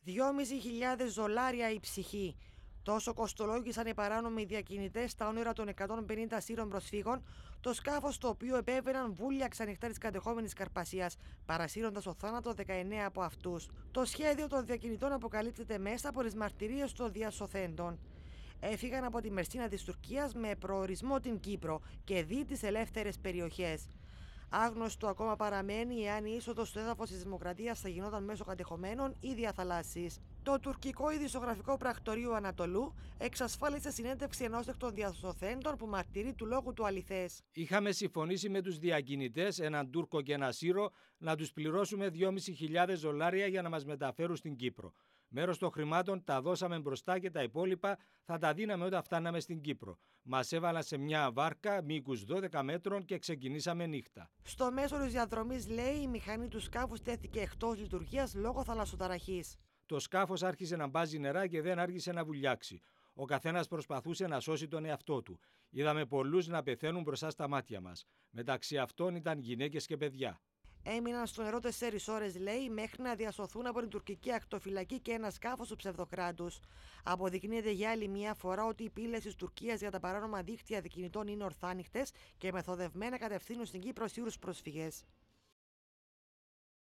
$2.500 η ψυχή. Τόσο κοστολόγησαν οι παράνομοι διακινητές στα όνειρα των 150 Σύρων προσφύγων, το σκάφος το οποίο επέβαιναν βούλια ξανοιχτά της κατεχόμενης Καρπασίας, παρασύροντας ο θάνατο 19 από αυτούς. Το σχέδιο των διακινητών αποκαλύπτεται μέσα από τις μαρτυρίες των διασωθέντων. Έφυγαν από τη Μερσίνα της Τουρκίας με προορισμό την Κύπρο και δι τις ελεύθερες περιοχές. Άγνωστο ακόμα παραμένει εάν η είσοδος στο έδαφος της Δημοκρατίας θα γινόταν μέσω κατεχομένων ή διαθαλάσσης. Το τουρκικό ειδησιογραφικό πρακτορείο Ανατολού εξασφάλισε συνέντευξη ενός εκ των διασωθέντων που μαρτυρεί του λόγου του αληθές. Είχαμε συμφωνήσει με τους διακινητές, έναν Τούρκο και ένα Σύρο, να τους πληρώσουμε $2.500 για να μας μεταφέρουν στην Κύπρο. Μέρος των χρημάτων τα δώσαμε μπροστά και τα υπόλοιπα θα τα δίναμε όταν φτάναμε στην Κύπρο. Μας έβαλαν σε μια βάρκα μήκους 12 μέτρων και ξεκινήσαμε νύχτα. Στο μέσο της διαδρομής, λέει, η μηχανή του σκάφους τέθηκε εκτός λειτουργίας λόγω θαλασσοταραχής. Το σκάφος άρχισε να μπάζει νερά και δεν άργησε να βουλιάξει. Ο καθένας προσπαθούσε να σώσει τον εαυτό του. Είδαμε πολλούς να πεθαίνουν μπροστά στα μάτια μας. Μεταξύ αυτών ήταν γυναίκες και παιδιά. Έμειναν στο νερό 4 ώρες, λέει, μέχρι να διασωθούν από την τουρκική ακτοφυλακή και ένα σκάφος του ψευδοκράτους. Αποδεικνύεται για άλλη μια φορά ότι οι πύλες της Τουρκίας για τα παράνομα δίκτυα διακινητών είναι ορθάνυχτες και μεθοδευμένα κατευθύνουν στην Κύπρο Σύρους πρόσφυγες.